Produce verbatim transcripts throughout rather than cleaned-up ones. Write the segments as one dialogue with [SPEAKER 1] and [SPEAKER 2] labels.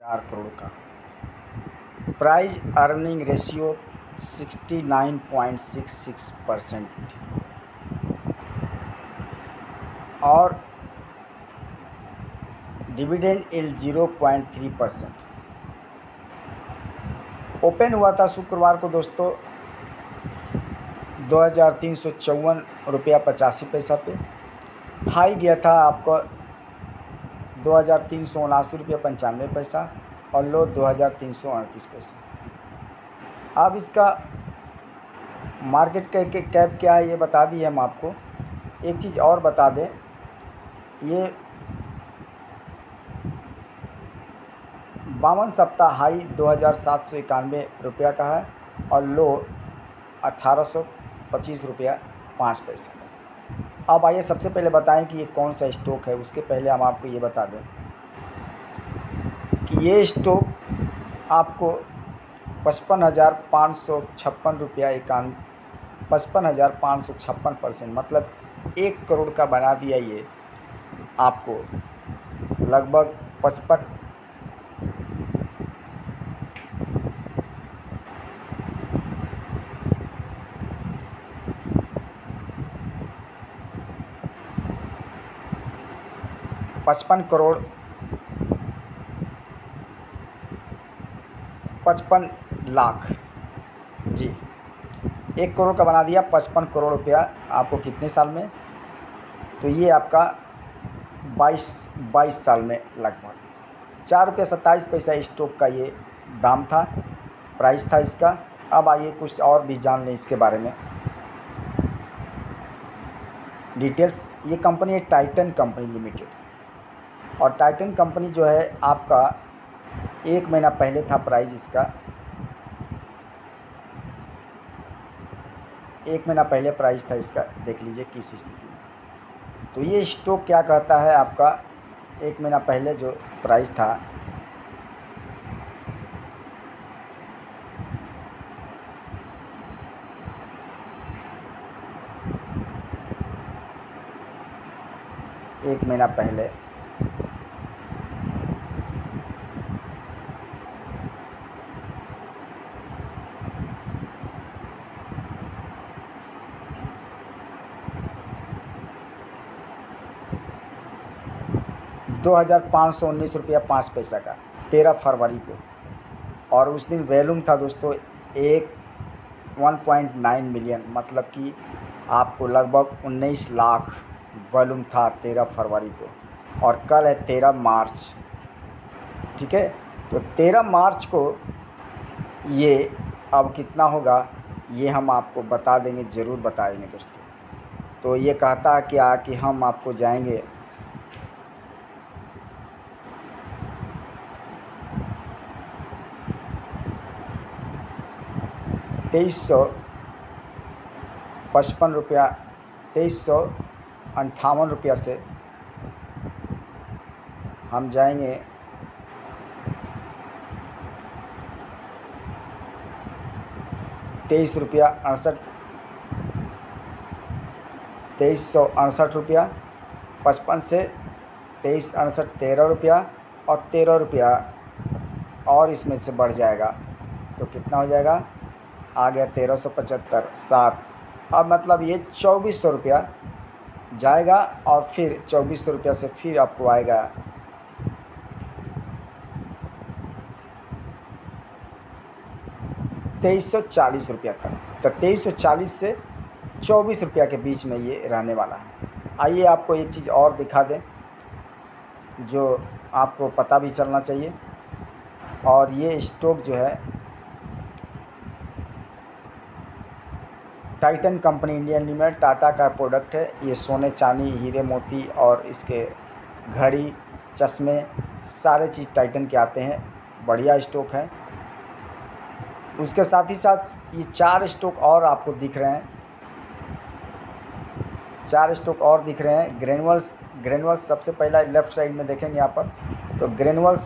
[SPEAKER 1] चार करोड़ का। Price earning ratio sixty nine point six six percent और dividend yield zero point three percent. Open हुआ था शुक्रवार को दोस्तों दो हज़ार तीन सौ चौवन रुपया पचासी पैसा पे। हाई गया था आपको दो हज़ार तीन सौ उनासी रुपया पंचानवे पैसा और लो दो हज़ार तीन सौ अड़तीस पैसा। अब इसका मार्केट कैप क्या है ये बता दिए हम आपको। एक चीज़ और बता दें, ये बावन सप्ताह हाई दो हज़ार सात सौ इक्यानवे रुपया का है और लो अठारह सौ पच्चीस रुपया पाँच पैसा। अब आइए सबसे पहले बताएं कि ये कौन सा स्टॉक है। उसके पहले हम आपको ये बता दें कि ये स्टॉक आपको पचपन हज़ार पाँच सौ छप्पन रुपया इक्यान पचपन हज़ार पाँच सौ छप्पन परसेंट मतलब एक करोड़ का बना दिया। ये आपको लगभग पचपन पचपन करोड़ पचपन लाख जी एक करोड़ का बना दिया। पचपन करोड़ रुपया आपको कितने साल में, तो ये आपका बाईस बाईस साल में लगभग चार रुपये सत्ताईस पैसा स्टॉक का ये दाम था, प्राइस था इसका। अब आइए कुछ और भी जान लें इसके बारे में डिटेल्स। ये कंपनी है टाइटन कंपनी लिमिटेड और टाइटन कंपनी जो है आपका एक महीना पहले था प्राइस इसका, एक महीना पहले प्राइस था इसका, देख लीजिए किस स्थिति में। तो ये स्टॉक क्या कहता है आपका एक महीना पहले जो प्राइस था एक महीना पहले दो हज़ार पाँच सौ उन्नीस रुपया पाँच पैसा का तेरह फरवरी को, और उस दिन वैल्यूम था दोस्तों एक वन पॉइंट नाइन मिलियन मतलब कि आपको लगभग उन्नीस लाख वॉल्यूम था तेरह फरवरी को। और कल है तेरह मार्च, ठीक है। तो तेरह मार्च को ये अब कितना होगा ये हम आपको बता देंगे, ज़रूर बताएंगे दोस्तों। तो ये कहता है कि आ कि हम आपको जाएंगे तेईस सौ पचपन रुपया तेईस सौ अंठावन रुपया से हम जाएंगे तेईस रुपया अड़सठ तेईस सौ अड़सठ रुपया पचपन से तेईस अड़सठ तेरह रुपया और तेरह रुपया और इसमें से बढ़ जाएगा तो कितना हो जाएगा, आ गया तेरह सौ पचहत्तर सात। अब मतलब ये चौबीस सौ रुपया जाएगा और फिर चौबीस सौ रुपया से फिर आपको आएगा तेईस सौ चालीस रुपया तक। तो तेईस सौ चालीस से चौबीस रुपया के बीच में ये रहने वाला है। आइए आपको एक चीज़ और दिखा दें जो आपको पता भी चलना चाहिए। और ये स्टॉक जो है Titan company India limited Tata का प्रोडक्ट है। ये सोने चांदी हीरे मोती और इसके घड़ी चश्मे सारे चीज़ टाइटन के आते हैं, बढ़िया स्टॉक है। उसके साथ ही साथ ये चार स्टॉक और आपको दिख रहे हैं, चार स्टॉक और दिख रहे हैं। ग्रेनुअल्स ग्रेनुअल्स सबसे पहला लेफ़्ट साइड में देखेंगे यहाँ पर, तो ग्रेनुअल्स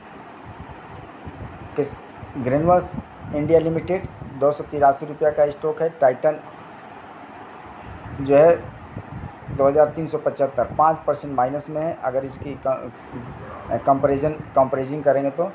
[SPEAKER 1] किस ग्रेनुअल्स इंडिया लिमिटेड दो सौ तिरासी रुपया का स्टॉक है। टाइटन जो है दो हज़ार तीन सौ पचहत्तर पाँच परसेंट माइनस में है। अगर इसकी कंपेरिजन कंपेरिजन करेंगे तो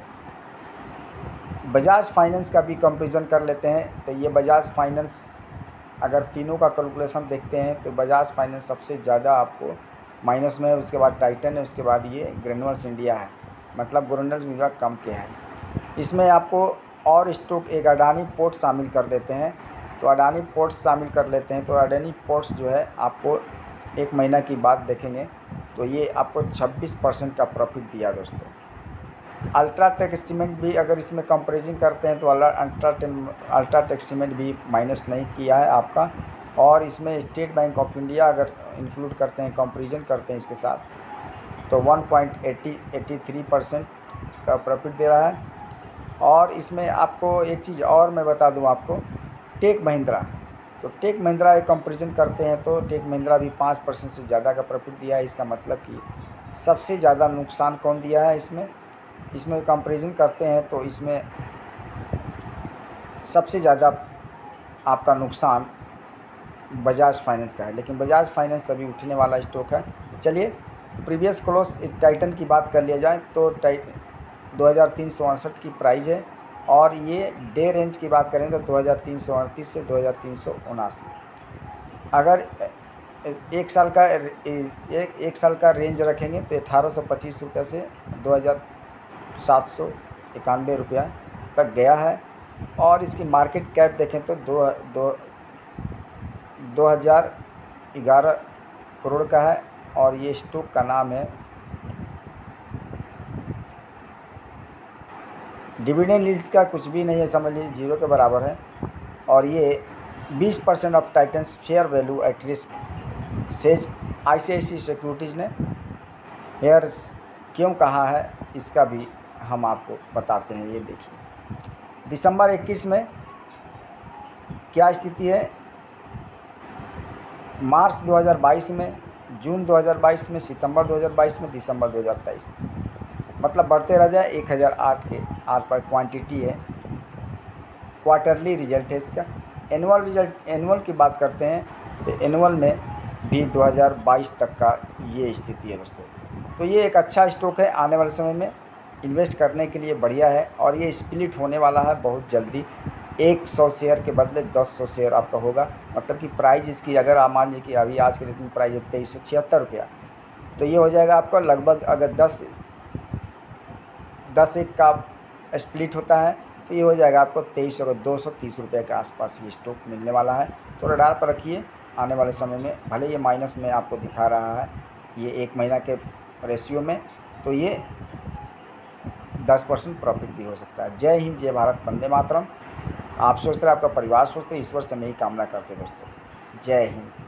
[SPEAKER 1] बजाज फाइनेंस का भी कंपेरिजन कर लेते हैं। तो ये बजाज फाइनेंस अगर तीनों का कैलकुलेशन देखते हैं तो बजाज फाइनेंस सबसे ज़्यादा आपको माइनस में है, उसके बाद टाइटन है, उसके बाद ये ग्रेन्यूल्स इंडिया है, मतलब ग्रेन्यूल्स इंडिया कम के है। इसमें आपको और स्टॉक एक अडानी पोर्ट शामिल कर देते हैं। तो अडानी पोर्ट्स शामिल कर लेते हैं तो अडानी पोर्ट्स जो है आपको एक महीना की बात देखेंगे तो ये आपको छब्बीस परसेंट का प्रॉफिट दिया दोस्तों। अल्ट्राटेक सीमेंट भी अगर इसमें कंपेरिजन करते हैं तो अल्ट्राटेक अल्ट्राटेक सीमेंट भी माइनस नहीं किया है आपका। और इसमें स्टेट बैंक ऑफ इंडिया अगर इंक्लूड करते हैं, कंपेरिजन करते हैं इसके साथ तो one point eighty three percent का प्रॉफिट दे रहा है। और इसमें आपको एक चीज़ और मैं बता दूं आपको, टेक महिंद्रा, तो टेक महिंद्रा एक कंपेरिजन करते हैं तो टेक महिंद्रा भी पाँच परसेंट से ज़्यादा का प्रॉफिट दिया है। इसका मतलब कि सबसे ज़्यादा नुकसान कौन दिया है इसमें इसमें कंपेरिजन करते हैं तो इसमें सबसे ज़्यादा आपका नुकसान बजाज फाइनेंस का है। लेकिन बजाज फाइनेंस अभी उठने वाला स्टॉक है। चलिए प्रीवियस क्लोज टाइटन की बात कर लिया जाए तो टाइट दो हज़ार तीन सौ अड़सठ की प्राइस है और ये डे रेंज की बात करें तो दो हज़ार तीन सौ अड़तीस से दो हज़ार तीन सौ उनासी। अगर एक साल का एक एक साल का रेंज रखेंगे तो अठारह सौ पच्चीस रुपये से दो हज़ार सात सौ इक्यानवे रुपया तक गया है। और इसकी मार्केट कैप देखें तो दो दो दो हज़ार ग्यारह करोड़ का है। और ये स्टॉक का नाम है, डिविडेंड यील्ड का कुछ भी नहीं है, समझ लीजिए जीरो के बराबर है। और ये बीस percent of Titan's fair value at risk says ICICI securities ने। हेयर्स क्यों कहा है इसका भी हम आपको बताते हैं। ये देखिए दिसंबर इक्कीस में क्या स्थिति है, मार्च दो हज़ार बाईस में, जून दो हज़ार बाईस में, सितंबर दो हज़ार बाईस में, दिसंबर दो हज़ार तेईस में, मतलब बढ़ते रह जाए। एक हज़ार आठ के आर पर क्वांटिटी है। क्वार्टरली रिजल्ट है इसका। एनुअल रिजल्ट एनुअल की बात करते हैं तो एनुअल में भी दो हज़ार बाईस तक का ये स्थिति है दोस्तों। तो ये एक अच्छा स्टॉक है, आने वाले समय में इन्वेस्ट करने के लिए बढ़िया है। और ये स्प्लिट होने वाला है बहुत जल्दी, सौ शेयर के बदले दस सौ शेयर आपका होगा। मतलब कि प्राइस इसकी अगर आप मान लीजिए कि अभी आज के डेट में प्राइस है तेईस सौ छिहत्तर रुपया, तो ये हो जाएगा आपका लगभग, अगर दस दस एक का स्प्लिट होता है तो ये हो जाएगा आपको तेईस सौ दो सौ तीस रुपये के आसपास ये स्टॉक मिलने वाला है। तो रडार पर रखिए, आने वाले समय में भले ये माइनस में आपको दिखा रहा है ये एक महीना के रेशियो में, तो ये दस परसेंट प्रॉफिट भी हो सकता है। जय हिंद, जय भारत, वंदे मातरम। आप सोचते हैं, आपका परिवार सोचते हैं, ईश्वर से मैं ही कामना करते दोस्तों। जय हिंद।